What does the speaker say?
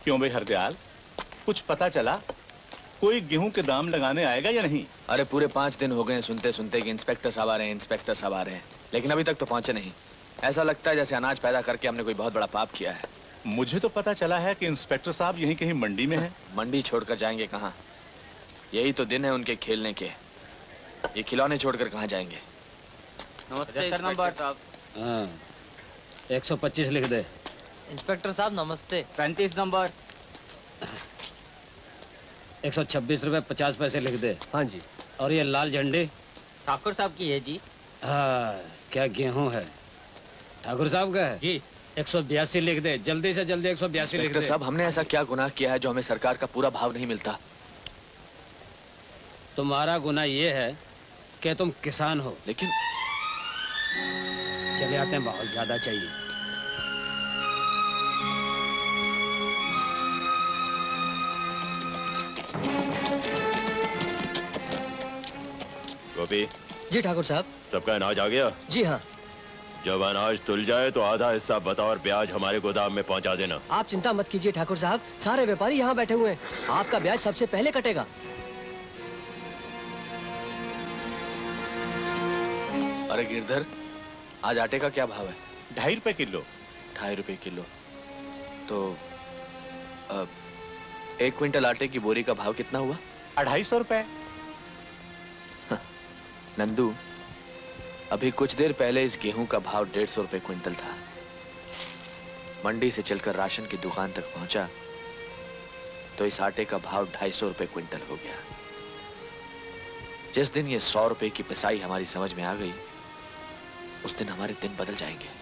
क्यों भाई हरदयाल, कुछ पता चला? कोई गेहूं के दाम लगाने आएगा या नहीं? अरे पूरे 5 दिन हो गए सुनते सुनते कि इंस्पेक्टर साहब आ रहे हैं, इंस्पेक्टर साहब आ रहे हैं, लेकिन अभी तक तो पहुंचे नहीं। ऐसा लगता है जैसे अनाज पैदा करके हमने कोई बहुत बड़ा पाप किया है। मुझे तो पता चला है कि इंस्पेक्टर साहब यहीं कहीं मंडी में हैं। मंडी छोड़कर जाएंगे कहाँ? यही तो दिन है उनके खेलने के। ये खिलौने छोड़कर कहाँ जाएंगे? नमस्ते नंबर साहब। हाँ, 125 लिख दे। इंस्पेक्टर साहब नमस्ते। 35 नंबर। 126 रुपए 50 पैसे लिख दे। हाँ जी। और ये लाल झंडी? ठाकुर साहब की है जी। हाँ, क्या गेहूं है? ठाकुर साहब का है जी। 182 लिख दे, जल्दी से जल्दी 182 लिख दे। साहब, हमने ऐसा क्या गुनाह किया है जो हमें सरकार का पूरा भाव नहीं मिलता? तुम्हारा गुनाह ये है कि तुम किसान हो। लेकिन चले आते हैं, बहुत ज्यादा चाहिए। गोपी जी ठाकुर साहब। सबका अनाज आ गया? जी हाँ। जब अनाज तुल जाए तो आधा हिस्सा बतौर ब्याज हमारे गोदाम में पहुंचा देना। आप चिंता मत कीजिए ठाकुर साहब, सारे व्यापारी यहाँ बैठे हुए हैं। आपका ब्याज सबसे पहले कटेगा। अरे गिरधर, आज आटे का क्या भाव है? 2.5 रुपए किलो। 2.5 रुपए किलो। तो 1 क्विंटल आटे की बोरी का भाव कितना हुआ? 250 रुपए। नंदू, अभी कुछ देर पहले इस गेहूं का भाव 150 रुपए क्विंटल था। मंडी से चलकर राशन की दुकान तक पहुंचा तो इस आटे का भाव 250 रुपए क्विंटल हो गया। जिस दिन ये 100 रुपए की पिसाई हमारी समझ में आ गई, उस दिन हमारे दिन बदल जाएंगे।